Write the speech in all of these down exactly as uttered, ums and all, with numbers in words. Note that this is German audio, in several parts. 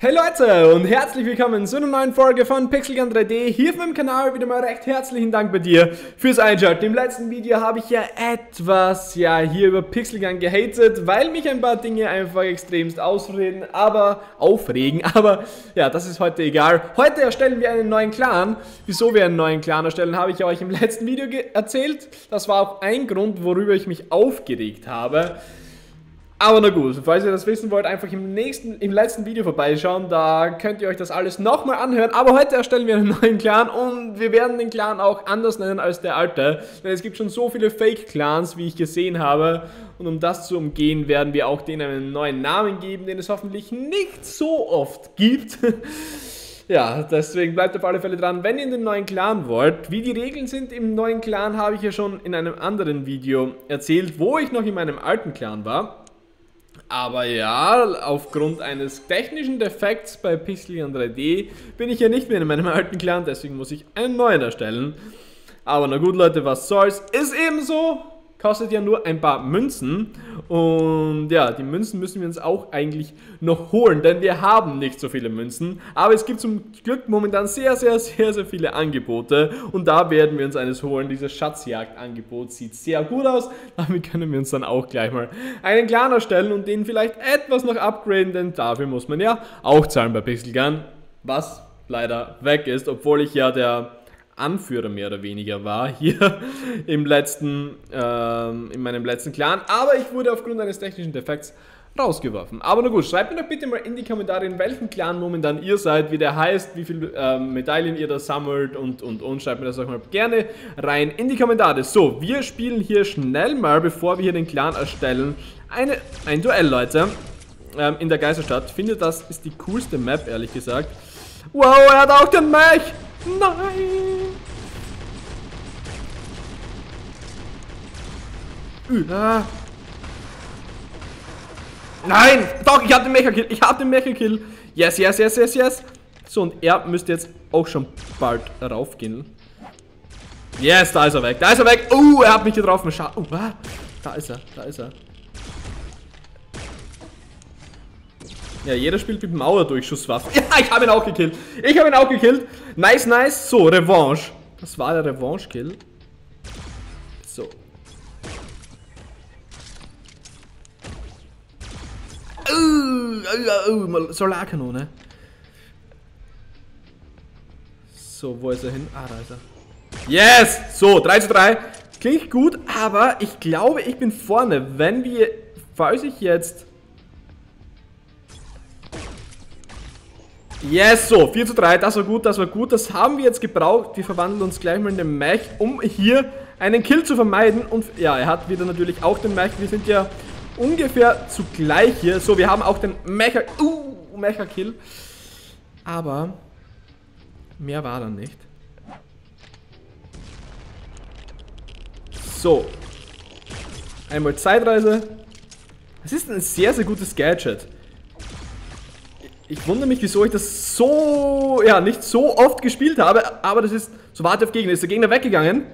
Hey Leute und herzlich willkommen zu einer neuen Folge von Pixelgun drei D hier auf meinem Kanal. Wieder mal recht herzlichen Dank bei dir fürs Einschalten. Im letzten Video habe ich ja etwas ja hier über Pixelgun gehatet, weil mich ein paar Dinge einfach extremst ausreden, aber aufregen. Aber ja, das ist heute egal. Heute erstellen wir einen neuen Clan. Wieso wir einen neuen Clan erstellen, habe ich euch im letzten Video erzählt. Das war auch ein Grund, worüber ich mich aufgeregt habe. Aber na gut, falls ihr das wissen wollt, einfach im nächsten, im letzten Video vorbeischauen, da könnt ihr euch das alles nochmal anhören. Aber heute erstellen wir einen neuen Clan und wir werden den Clan auch anders nennen als der alte. Denn es gibt schon so viele Fake-Clans, wie ich gesehen habe. Und um das zu umgehen, werden wir auch denen einen neuen Namen geben, den es hoffentlich nicht so oft gibt. Ja, deswegen bleibt auf alle Fälle dran, wenn ihr in den neuen Clan wollt. Wie die Regeln sind im neuen Clan, habe ich ja schon in einem anderen Video erzählt, wo ich noch in meinem alten Clan war. Aber ja, aufgrund eines technischen Defekts bei Pixelgun drei D bin ich ja nicht mehr in meinem alten Clan, deswegen muss ich einen neuen erstellen. Aber na gut Leute, was soll's, ist eben so. Kostet ja nur ein paar Münzen und ja, die Münzen müssen wir uns auch eigentlich noch holen, denn wir haben nicht so viele Münzen, aber es gibt zum Glück momentan sehr, sehr, sehr, sehr viele Angebote und da werden wir uns eines holen. Dieses Schatzjagd-Angebot sieht sehr gut aus, damit können wir uns dann auch gleich mal einen Clan erstellen und den vielleicht etwas noch upgraden, denn dafür muss man ja auch zahlen bei Pixelgun, was leider weg ist, obwohl ich ja der Anführer mehr oder weniger war hier im letzten, ähm, in meinem letzten Clan, aber ich wurde aufgrund eines technischen Defekts rausgeworfen. Aber na gut, schreibt mir doch bitte mal in die Kommentare, in welchem Clan momentan ihr seid, wie der heißt, wie viele ähm, Medaillen ihr da sammelt und und und. Schreibt mir das auch mal gerne rein in die Kommentare. So, wir spielen hier schnell mal, bevor wir hier den Clan erstellen, eine, ein Duell, Leute, ähm, in der Geisterstadt. Ich finde, das ist die coolste Map, ehrlich gesagt. Wow, er hat auch den Mech! Nein! Uh, Nein! Doch, ich hab den Mecha-Kill! Ich hab den Mecha-Kill! Yes, yes, yes, yes, yes! So, und er müsste jetzt auch schon bald raufgehen. Yes, da ist er weg! Da ist er weg! Uh, er hat mich getroffen! Schau! Uh, da ist er, da ist er. Ja, jeder spielt mit Mauerdurchschusswaffen. Ja, ich habe ihn auch gekillt. Ich habe ihn auch gekillt. Nice, nice. So, Revanche. Das war der Revanche-Kill. So. Uh, uh, uh, Solarkanone. So, wo ist er hin? Ah, da ist er. Yes! So, drei zu drei. Klingt gut, aber ich glaube, ich bin vorne. Wenn wir, falls ich jetzt... Yes, so, vier zu drei, das war gut, das war gut, das haben wir jetzt gebraucht. Wir verwandeln uns gleich mal in den Mech, um hier einen Kill zu vermeiden. Und ja, er hat wieder natürlich auch den Mech, wir sind ja ungefähr zugleich hier. So, wir haben auch den Mecha, uh, Mecha-Kill. Aber mehr war dann nicht. So, einmal Zeitreise. Das ist ein sehr, sehr gutes Gadget. Ich wundere mich, wieso ich das so, ja, nicht so oft gespielt habe, aber das ist, so warte auf Gegner, ist der Gegner weggegangen?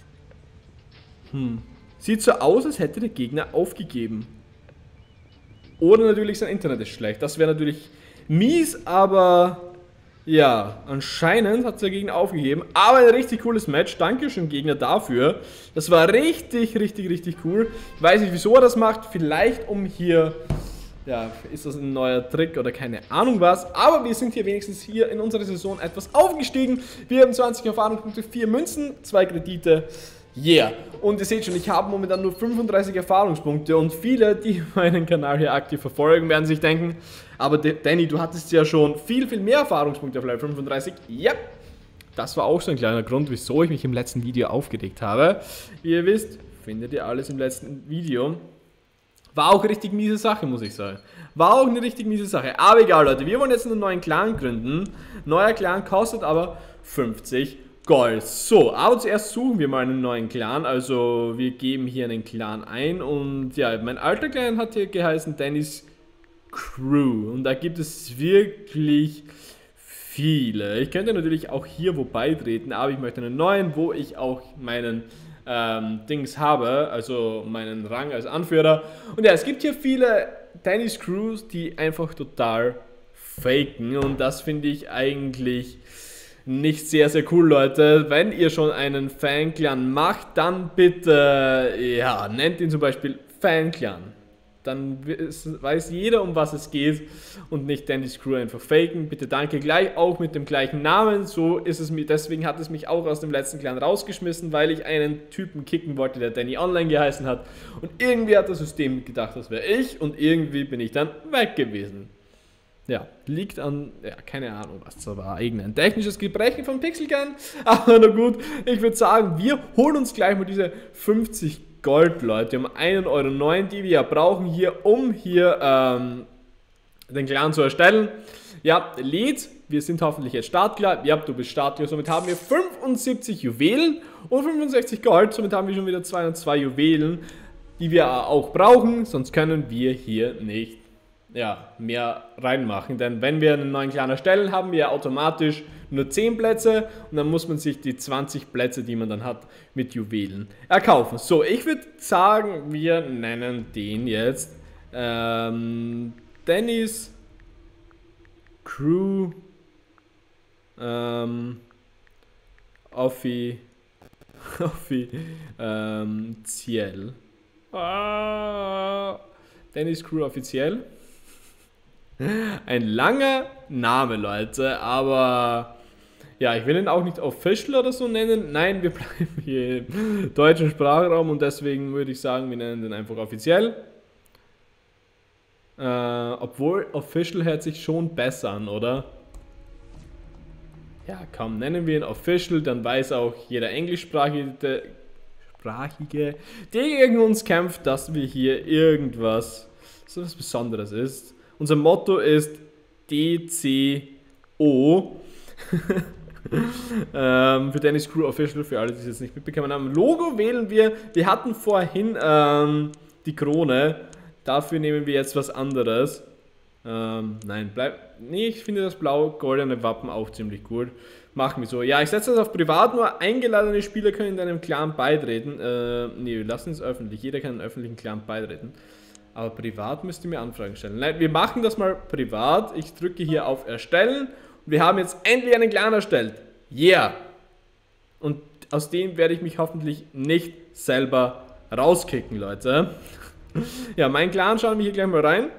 Hm, sieht so aus, als hätte der Gegner aufgegeben. Oder natürlich sein Internet ist schlecht, das wäre natürlich mies, aber ja, anscheinend hat der Gegner aufgegeben, aber ein richtig cooles Match, Dankeschön Gegner dafür, das war richtig, richtig, richtig cool. Ich weiß nicht, wieso er das macht, vielleicht um hier... Ja, ist das ein neuer Trick oder keine Ahnung was. Aber wir sind hier wenigstens hier in unserer Saison etwas aufgestiegen. Wir haben zwanzig Erfahrungspunkte, vier Münzen, zwei Kredite. Yeah. Und ihr seht schon, ich habe momentan nur fünfunddreißig Erfahrungspunkte. Und viele, die meinen Kanal hier aktiv verfolgen, werden sich denken, aber Danny, du hattest ja schon viel, viel mehr Erfahrungspunkte auf Level fünfunddreißig. Ja, das war auch so ein kleiner Grund, wieso ich mich im letzten Video aufgeregt habe. Wie ihr wisst, findet ihr alles im letzten Video. War auch eine richtig miese Sache, muss ich sagen. War auch eine richtig miese Sache. Aber egal, Leute. Wir wollen jetzt einen neuen Clan gründen. Neuer Clan kostet aber fünfzig Gold. So, aber zuerst suchen wir mal einen neuen Clan. Also, wir geben hier einen Clan ein. Und ja, mein alter Clan hat hier geheißen Danny's Crew. Und da gibt es wirklich viele. Ich könnte natürlich auch hier wo beitreten. Aber ich möchte einen neuen, wo ich auch meinen... Ähm, Dings habe, also meinen Rang als Anführer. Und ja, es gibt hier viele Danny's Crews, die einfach total faken. Und das finde ich eigentlich nicht sehr, sehr cool, Leute. Wenn ihr schon einen Fanclan macht, dann bitte, ja, nennt ihn zum Beispiel Fanclan. Dann weiß jeder, um was es geht und nicht Danny's Crew einfach faken. Bitte danke gleich, auch mit dem gleichen Namen. So ist es mir, deswegen hat es mich auch aus dem letzten Clan rausgeschmissen, weil ich einen Typen kicken wollte, der Danny Online geheißen hat. Und irgendwie hat das System gedacht, das wäre ich und irgendwie bin ich dann weg gewesen. Ja, liegt an, ja, keine Ahnung, was das war. Irgendein technisches Gebrechen von Pixelgan. Aber na gut, ich würde sagen, wir holen uns gleich mal diese fünfzig Gold, Leute, um einen Euro neun, die wir ja brauchen hier, um hier ähm, den Clan zu erstellen. Ja, lädt, wir sind hoffentlich jetzt startklar. Ja, du bist startklar, somit haben wir fünfundsiebzig Juwelen und fünfundsechzig Gold. Somit haben wir schon wieder zweihundertzwei Juwelen, die wir auch brauchen, sonst können wir hier nicht, ja, mehr reinmachen. Denn wenn wir einen neuen Clan erstellen, haben wir automatisch nur zehn Plätze und dann muss man sich die zwanzig Plätze, die man dann hat, mit Juwelen erkaufen. So, ich würde sagen, wir nennen den jetzt ähm, Danny's Crew ähm, Offi offiziell. Ah, Danny's Crew offiziell. Ein langer Name, Leute, aber ja, ich will ihn auch nicht official oder so nennen. Nein, wir bleiben hier im deutschen Sprachraum und deswegen würde ich sagen, wir nennen den einfach offiziell. Äh, obwohl official hört sich schon besser an, oder? Ja, komm, nennen wir ihn official, dann weiß auch jeder englischsprachige, Sprachige, der gegen uns kämpft, dass wir hier irgendwas, so was Besonderes ist. Unser Motto ist D C O. ähm, für Danny's Crew Official, für alle, die es jetzt nicht mitbekommen haben. Logo wählen wir. Wir hatten vorhin ähm, die Krone. Dafür nehmen wir jetzt was anderes. Ähm, nein, bleib. Nee, ich finde das blau-goldene Wappen auch ziemlich gut. Machen wir so. Ja, ich setze das auf privat. Nur eingeladene Spieler können in deinem Clan beitreten. Äh, nee, wir lassen es öffentlich. Jeder kann in einem öffentlichen Clan beitreten. Aber privat müsst ihr mir Anfragen stellen. Nein, wir machen das mal privat. Ich drücke hier auf Erstellen. Und wir haben jetzt endlich einen Clan erstellt. Yeah! Und aus dem werde ich mich hoffentlich nicht selber rauskicken, Leute. Ja, mein Clan, schauen wir hier gleich mal rein.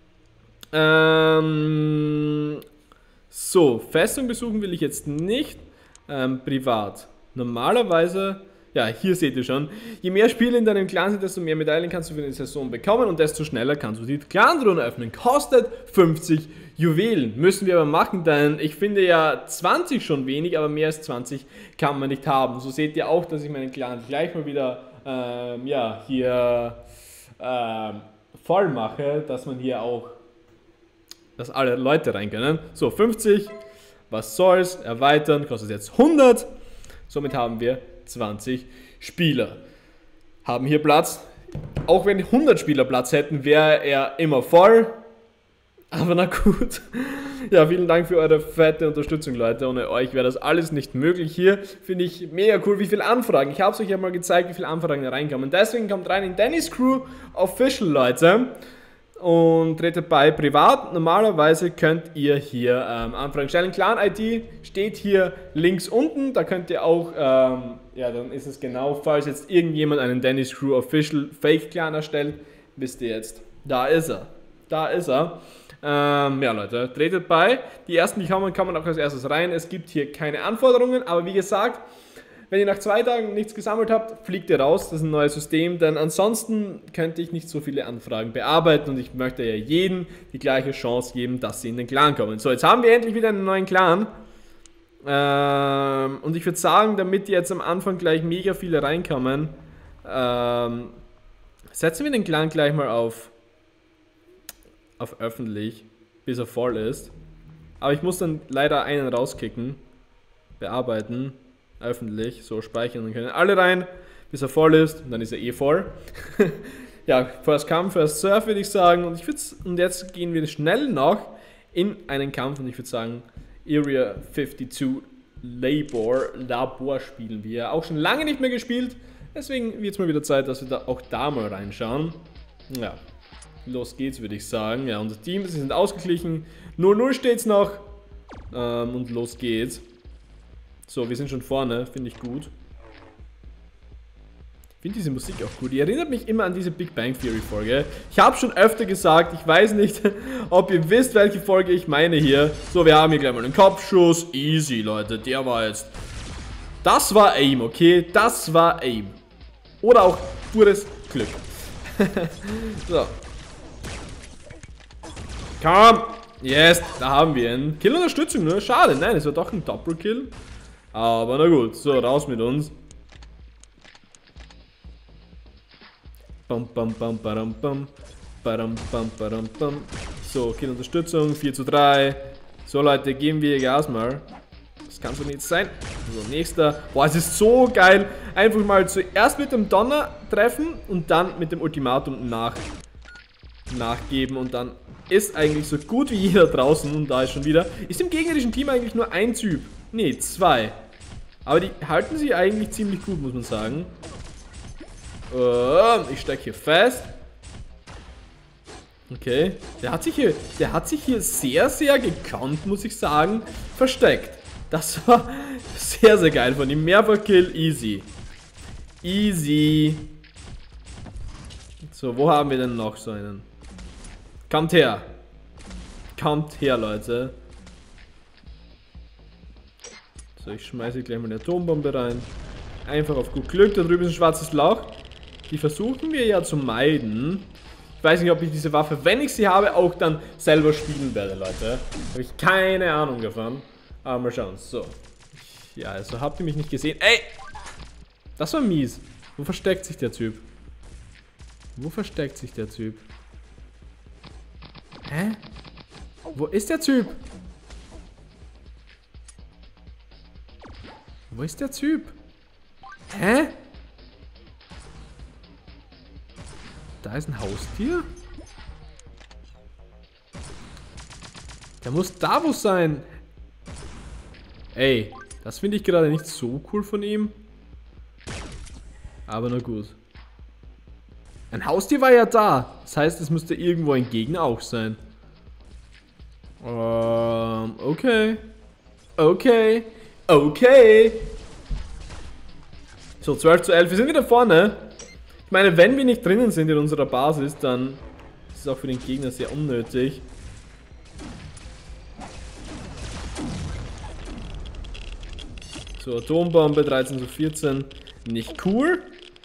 Ähm, so, Festung besuchen will ich jetzt nicht. Ähm, privat. Normalerweise... Ja, hier seht ihr schon, je mehr Spiele in deinem Clan sind, desto mehr Medaillen kannst du für eine Saison bekommen und desto schneller kannst du die Clan-Drohne öffnen. Kostet fünfzig Juwelen. Müssen wir aber machen, denn ich finde ja zwanzig schon wenig, aber mehr als zwanzig kann man nicht haben. So seht ihr auch, dass ich meinen Clan gleich mal wieder ähm, ja, hier ähm, voll mache, dass man hier auch, dass alle Leute rein können. So, fünfzig, was soll's, erweitern, kostet jetzt hundert. Somit haben wir zwanzig Spieler. Haben hier Platz. Auch wenn hundert Spieler Platz hätten, wäre er immer voll. Aber na gut. Ja, vielen Dank für eure fette Unterstützung, Leute. Ohne euch wäre das alles nicht möglich. Hier finde ich mega cool, wie viele Anfragen. Ich habe es euch ja mal gezeigt, wie viele Anfragen da reinkommen. Deswegen kommt rein in Danny's Crew Official, Leute. Und tretet bei privat. Normalerweise könnt ihr hier ähm, Anfragen stellen. Clan-I D steht hier links unten. Da könnt ihr auch, ähm, ja, dann ist es genau, falls jetzt irgendjemand einen Danny's Crew Official Fake Clan erstellt, wisst ihr jetzt, da ist er. Da ist er. Ähm, ja, Leute, tretet bei. Die ersten, die kommen, kommen auch als erstes rein. Es gibt hier keine Anforderungen, aber wie gesagt, wenn ihr nach zwei Tagen nichts gesammelt habt, fliegt ihr raus. Das ist ein neues System, denn ansonsten könnte ich nicht so viele Anfragen bearbeiten und ich möchte ja jedem die gleiche Chance geben, dass sie in den Clan kommen. So, jetzt haben wir endlich wieder einen neuen Clan. Ähm, und ich würde sagen, damit jetzt am Anfang gleich mega viele reinkommen, ähm, setzen wir den Clan gleich mal auf, auf öffentlich, bis er voll ist. Aber ich muss dann leider einen rauskicken, bearbeiten. Öffentlich, so speichern, dann können alle rein, bis er voll ist und dann ist er eh voll. Ja, first come, first serve würde ich sagen und, ich und jetzt gehen wir schnell noch in einen Kampf und ich würde sagen Area zweiundfünfzig Labor, Labor spielen wir. Auch schon lange nicht mehr gespielt, deswegen wird es mal wieder Zeit, dass wir da auch da mal reinschauen. Ja, los geht's, würde ich sagen. Ja, unser Team, sie sind ausgeglichen. null null steht's noch. Ähm, und los geht's. So, wir sind schon vorne, finde ich gut. Ich finde diese Musik auch gut. Die erinnert mich immer an diese Big Bang Theory Folge. Ich habe schon öfter gesagt, ich weiß nicht, ob ihr wisst, welche Folge ich meine hier. So, wir haben hier gleich mal einen Kopfschuss. Easy, Leute. Der war jetzt... Das war Aim, okay? Das war Aim. Oder auch pures Glück. So. Komm. Yes, da haben wir ihn. Kill-Unterstützung, ne? Schade. Nein, es war doch ein Doppelkill. Aber na gut. So, raus mit uns. Bam, bam, bam, bam, bam. Bam, bam, bam, bam. So, Kill-Unterstützung. vier zu drei. So, Leute, geben wir Gas mal. Das kann so nicht sein. So, nächster. Boah, es ist so geil. Einfach mal zuerst mit dem Donner treffen und dann mit dem Ultimatum nach, nachgeben. Und dann ist eigentlich so gut wie jeder draußen. Und da ist schon wieder. Ist im gegnerischen Team eigentlich nur ein Typ? Ne, zwei. Aber die halten sich eigentlich ziemlich gut, muss man sagen. Oh, ich steige hier fest. Okay. Der hat sich hier, der hat sich hier sehr, sehr gekonnt, muss ich sagen, versteckt. Das war sehr, sehr geil von ihm. Mehrfach-Kill, easy. Easy. So, wo haben wir denn noch so einen? Kommt her. Kommt her, Leute. So, ich schmeiße gleich mal eine Atombombe rein. Einfach auf gut Glück. Da drüben ist ein schwarzes Lauch. Die versuchen wir ja zu meiden. Ich weiß nicht, ob ich diese Waffe, wenn ich sie habe, auch dann selber spielen werde, Leute. Habe ich keine Ahnung davon. Aber mal schauen. So. Ja, also habt ihr mich nicht gesehen. Ey! Das war mies. Wo versteckt sich der Typ? Wo versteckt sich der Typ? Hä? Wo ist der Typ? Wo ist der Typ? Hä? Da ist ein Haustier? Der muss da wo sein. Ey, das finde ich gerade nicht so cool von ihm. Aber na gut. Ein Haustier war ja da. Das heißt, es müsste irgendwo ein Gegner auch sein. Ähm, okay. Okay. Okay. So, zwölf zu elf. Wir sind wieder vorne. Ich meine, wenn wir nicht drinnen sind in unserer Basis, dann ist es auch für den Gegner sehr unnötig. So, Atombombe, dreizehn zu vierzehn. Nicht cool.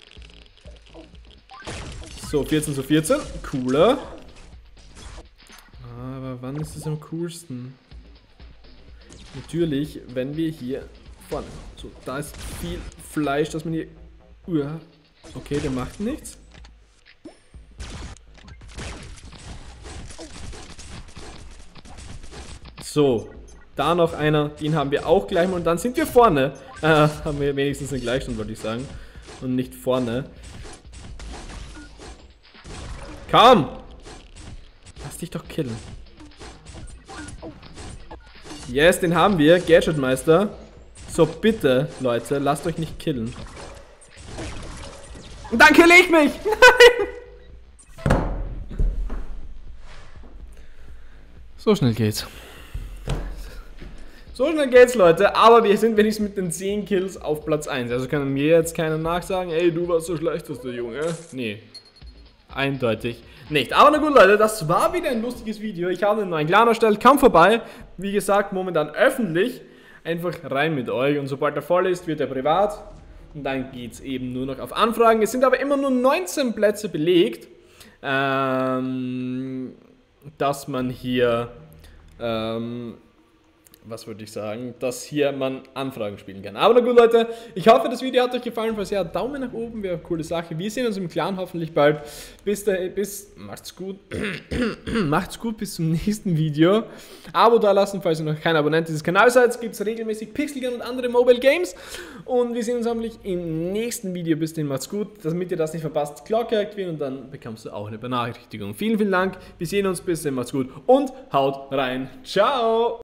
So, vierzehn zu vierzehn. Cooler. Aber wann ist es am coolsten? Natürlich, wenn wir hier vorne. So, da ist viel Fleisch, dass man hier... Uah. Okay, der macht nichts. So, da noch einer, den haben wir auch gleich mal und dann sind wir vorne. Äh, haben wir wenigstens einen Gleichstand, wollte ich sagen. Und nicht vorne. Komm! Lass dich doch killen. Yes, den haben wir, Gadgetmeister. So, bitte, Leute, lasst euch nicht killen. Und dann kill ich mich! Nein! So schnell geht's. So schnell geht's, Leute. Aber wir sind wenigstens mit den zehn Kills auf Platz eins. Also kann mir jetzt keiner nachsagen, ey, du warst so schlechtester Junge. Nee. Eindeutig nicht. Aber na gut, Leute, das war wieder ein lustiges Video. Ich habe einen neuen Clan erstellt. Kommt vorbei. Wie gesagt, momentan öffentlich. Einfach rein mit euch. Und sobald er voll ist, wird er privat. Und dann geht es eben nur noch auf Anfragen. Es sind aber immer nur neunzehn Plätze belegt, ähm, dass man hier, ähm, was würde ich sagen, dass hier man Anfragen spielen kann. Aber na gut, Leute, ich hoffe, das Video hat euch gefallen. Falls ja, Daumen nach oben wäre eine coole Sache. Wir sehen uns im Clan hoffentlich bald. Bis dahin, bis, macht's gut. Macht's gut, bis zum nächsten Video. Abo da lassen, falls ihr noch kein Abonnent dieses Kanals seid. Gibt es regelmäßig Pixelgun und andere Mobile Games. Und wir sehen uns hoffentlich im nächsten Video. Bis dahin, macht's gut. Damit ihr das nicht verpasst, Glocke aktivieren und dann bekommst du auch eine Benachrichtigung. Vielen, vielen Dank. Wir sehen uns. Bis dahin, macht's gut und haut rein. Ciao.